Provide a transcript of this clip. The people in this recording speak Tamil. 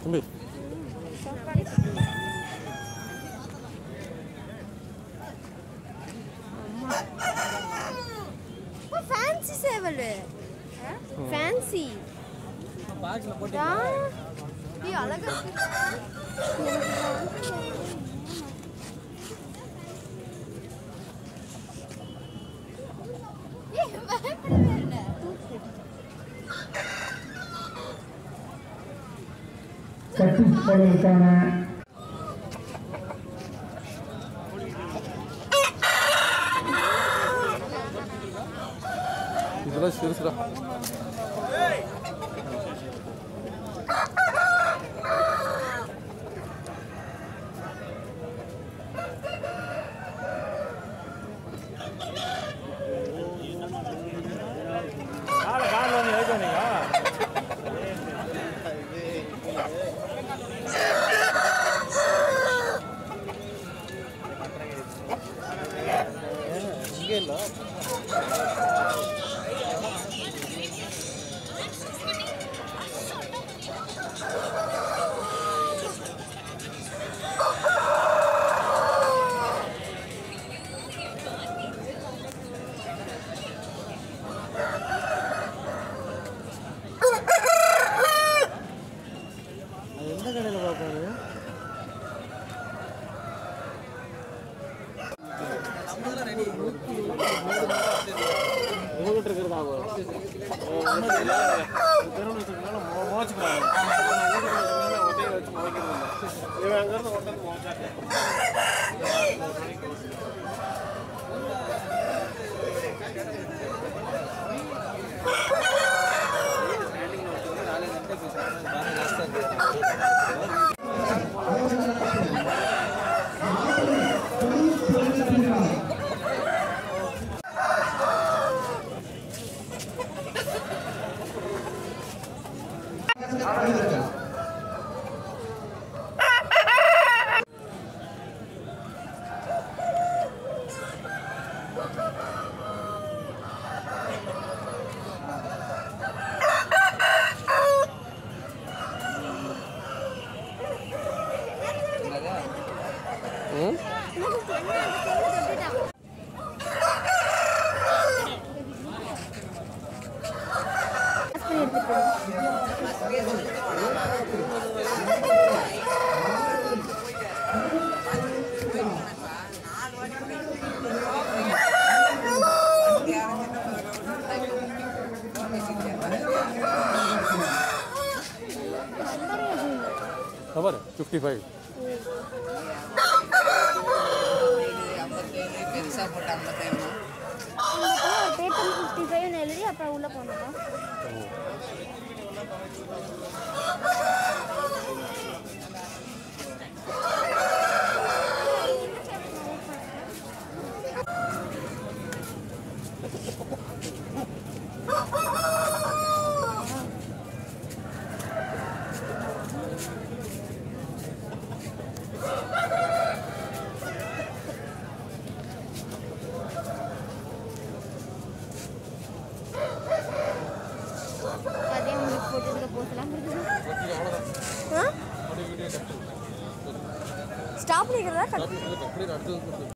தம்பி ஃபேன்சி சேவல் ஃபேன்சி பாக்ஸ்ல போட்டு ஏய் அழகா ஏய் பயப்படவே இல்ல கட்டுப்பாடுகளுக்கான இதெல்லாம் சிறுசுடா. கால் வந்து ஏறிட்டீங்க இங்கே இல்லை எந்த கடையில் பார்ப்பாரு உங்ககிட்ட இருக்கிறதா தெருவுல மோச்சுக்கிறாங்க ஒட்டையில வச்சு முளைக்கிறது இல்லை இவன் அங்கேருந்து ஒட்டை மோச்சாட்டேன் खबर 55 பெருசா போட்டாங்க டைம் பேப்பர் 55 எழுதி அப்புறம் உள்ள போனோமா स्टॉप नहीं कर रहा